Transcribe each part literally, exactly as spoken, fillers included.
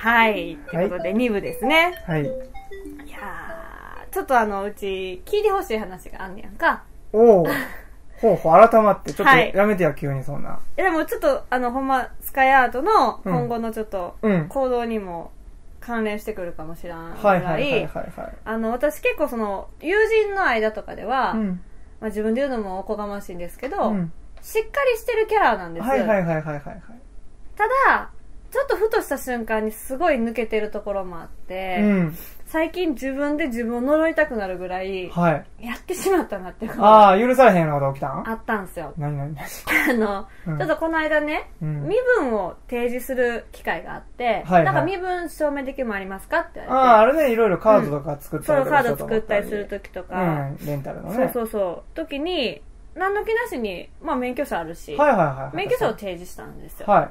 はい。ということで、に部ですね。 はい。いやー、ちょっとあの、うち、聞いてほしい話があんねやんか。 おお。ほうほう、改まって、ちょっとやめてや、急にそんな。 でもちょっと、あの、ほんま、スカイアートの今後のちょっと、行動にも関連してくるかもしれんぐらい、はいはいはいはい。あの、私結構その、友人の間とかでは、うん、まあ自分で言うのもおこがましいんですけど、うん、しっかりしてるキャラなんですよ。 はいはいはいはいはい。 ただ、ちょっとふとした瞬間にすごい抜けてるところもあって、うん、最近自分で自分を呪いたくなるぐらい、はい、やってしまったなっていうこと。 ああ、許されへんようなこと起きたん？ あったんですよ。 何何あの、うん、ちょっとこの間ね、うん、身分を提示する機会があって、はいはい、なんか身分証明できるもありますかって言われて。ああ、あれね、いろいろカードとか作ったりとか、 うん、そう、カード作ったりするときとか、 うん、レンタルのね。 そうそうそう。時に、何の気なしに、まあ免許証あるし、 はいはいはい、 免許証を提示したんですよ。 はい。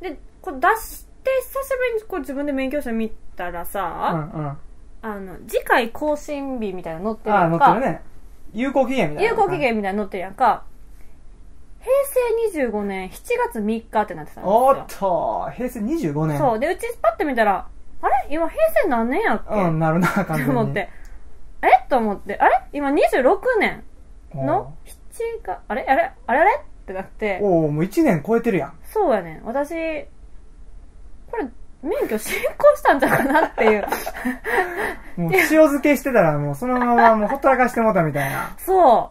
で、これ出して、久しぶりにこう自分で免許証見たらさ、うんうん、あの、次回更新日みたいなの載ってるやんか。 あ、載ってるね。有効期限みたいな。 有効期限みたいなの載ってるやんか。へいせいにじゅうごねんしちがつみっかってなってたんですよ。 おっと、へいせいにじゅうごねん。 そう。で、うちパッて見たら、あれ今平成何年やっけ？ うん、なるな、感じに。 と思って。えと思って、あれ今にじゅうろくねんのしちがつ、あれあれあれあれってなって。 おお、もういちねん超えてるやん。 そうやねん。私、これ、免許失効したんじゃかなっていう。 もう塩漬けしてたらもうそのままもうほったらかしてもたみたいな。 そう。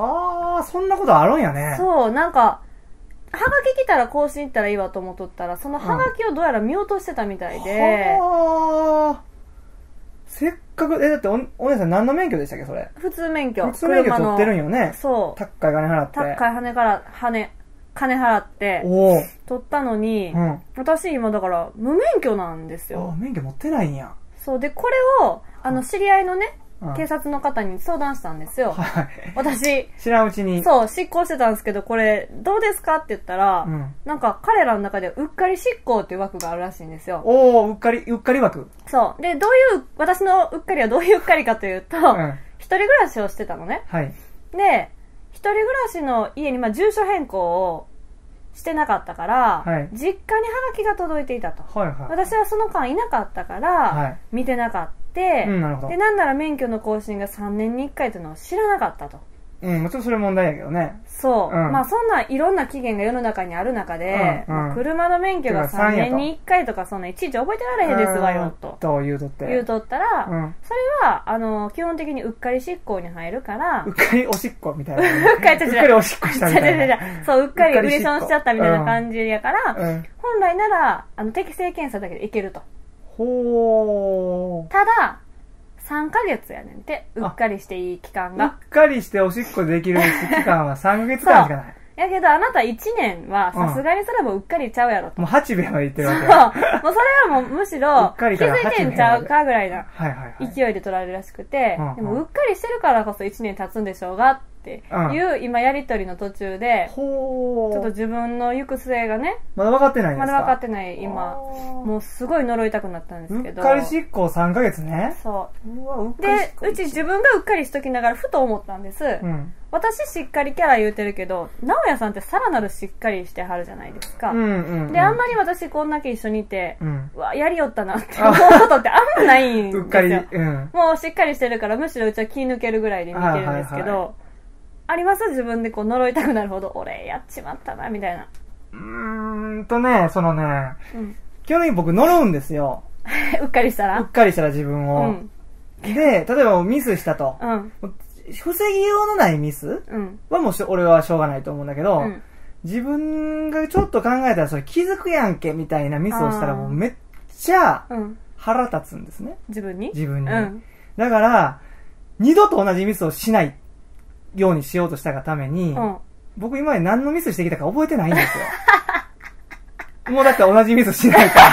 はあ、そんなことあるんやね。 そう、なんか、はがき来たら更新行ったらいいわと思っとったら、そのはがきをどうやら見落としてたみたいで。 はあ。せっかく、え、だってお、お姉さん何の免許でしたっけ、それ。 普通免許。 普通免許取ってるんよね。 そう。 高い金払って。 高い金から、金。金払って、取ったのに、うん、私今だから無免許なんですよ。 あ、免許持ってないんや。 そう。で、これを、あの、知り合いのね、うん、警察の方に相談したんですよ。はい。私、 知らんうちに。 そう、執行してたんですけど、これ、どうですかって言ったら、うん、なんか彼らの中でうっかり執行っていう枠があるらしいんですよ。 おー、うっかり、うっかり枠。 そう。で、どういう、私のうっかりはどういううっかりかというと、うん、一人暮らしをしてたのね。はい。で、一人暮らしの家に、まあ、住所変更をしてなかったから、はい、実家にハガキが届いていたと。はいはい、私はその間いなかったから、はい、見てなかった。で、うん、なるほど。で、なんなら免許の更新がさんねんにいっかいというのを知らなかったと。 うん、もちろんそれ問題やけどね。 そう。うん、まあそんないろんな期限が世の中にある中で、うんうんまあ、車の免許がさんねんにいっかいとかそんないちいち覚えてられへんですわよと。 と言うとって。 言うとったら、うん、それは、あの、基本的にうっかり執行に入るから、 うっかりおしっこみたいな。 うっかり、 うっかりおしっこしたみたいな。 そう、うっかりウレションしちゃったみたいな感じやから、うん、本来なら、あの、適正検査だけでいけると。 ほー。 ただ、さんかげつやねんて、うっかりしていい期間が。 うっかりしておしっこできる期間はさんかげつかんしかない。 やけどあなたいちねんはさすがにそれもうっかりちゃうやろと。 もうはちべいまでいってるわけそう。もうそれはもうむしろ気づいてんちゃうかぐらいな勢いで取られるらしくて、でもうっかりしてるからこそいちねん経つんでしょうがっていう今やりとりの途中で、ちょっと自分の行く末がね、 まだ分かってないんですか？ まだ分かってない今。もうすごい呪いたくなったんですけど。 うっかり執行さんかげつね。 そう。うわ、うっかり執行。で、うち自分がうっかりしときながらふと思ったんです。うん、私しっかりキャラ言うてるけど、直哉さんってさらなるしっかりしてはるじゃないですか。うんうんうん、で、あんまり私こんだけ一緒にいて、うん、うわ、やりよったなって思うことってあんまないんですよ。うっかり、うん、もうしっかりしてるから、むしろうちは気抜けるぐらいで見てるんですけど、はいはいはい、あります自分でこう呪いたくなるほど、俺やっちまったな、みたいな。 うーんとね、そのね、うん、基本的に僕呪うんですよ。 うっかりしたらうっかりしたら自分を。うん、で、例えばミスしたと。うん、防ぎようのないミス、うん、はもう俺はしょうがないと思うんだけど、うん、自分がちょっと考えたらそれ気づくやんけみたいなミスをしたらもうめっちゃ腹立つんですね。 自分に自分に。うん、だから、二度と同じミスをしないようにしようとしたがために、うん、僕今まで何のミスしてきたか覚えてないんですよ。もうだって同じミスしないから。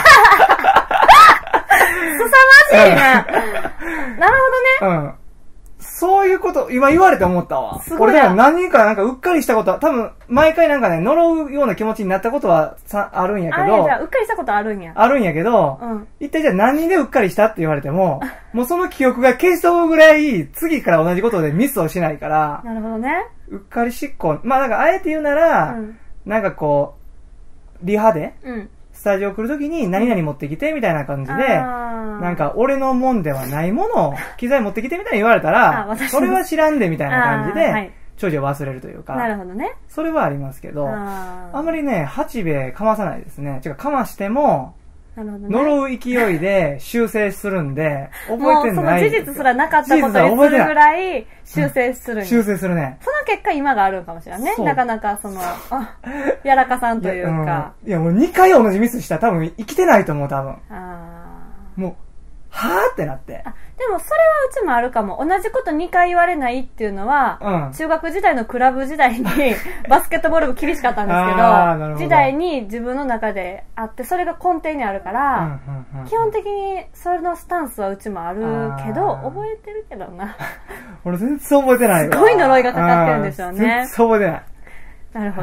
凄まじいな。なるほどね。うん。 そういうこと、今言われて思ったわ。俺だから何かなんかうっかりしたことは、多分毎回なんかね、呪うような気持ちになったことはさあるんやけど。 あ、じゃあうっかりしたことあるんや。 あるんやけど、うん、一体じゃあ何でうっかりしたって言われても、もうその記憶が消し飛ぶぐらい、次から同じことでミスをしないから。 なるほどね。 うっかり執行。まあなんかあえて言うなら、うん、なんかこう、リハで、うん、 スタジオ来るときに何々持ってきてみたいな感じで、なんか俺のもんではないものを、機材持ってきてみたいに言われたら、それは知らんでみたいな感じで、長寿を忘れるというか。 なるほどね。 それはありますけど、あんまりね、八兵衛かまさないですね。違う、かましても、呪う勢いで修正するんで、覚えてない。もうその事実すらなかったことにするぐらい修正するん、 修正するね。 その結果今があるかもしれないね。なかなかその、やらかさんというか。 いや、もうにかい同じミスしたら多分生きてないと思う、多分。もう、はぁってなって。 あ、でもそれはうちもあるかも。同じことにかい言われないっていうのは、うん、中学時代のクラブ時代にバスケットボール部厳しかったんですけど、時代に自分の中であって、それが根底にあるから、基本的にそれのスタンスはうちもあるけど、覚えてるけどな。 俺全然覚えてないわ。 すごい呪いがかかってるんですよね。 全然覚えてない。 なるほど。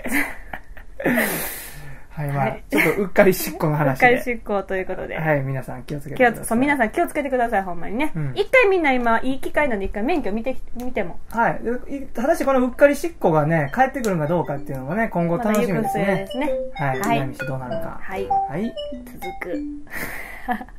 はい、まあ、ちょっとうっかり執行の話で。 うっかり執行ということで。 はい、皆さん気をつけてください。 そう、皆さん気をつけてください、ほんまにね。一、うん、回みんな今、いい機会なんで一回免許見て、見ても。 はい。ただしこのうっかり執行がね、帰ってくるのかどうかっていうのもね、今後楽しみですね。まだ行く末ですね。はい。はい。どうなるか。 はい。はい。続く。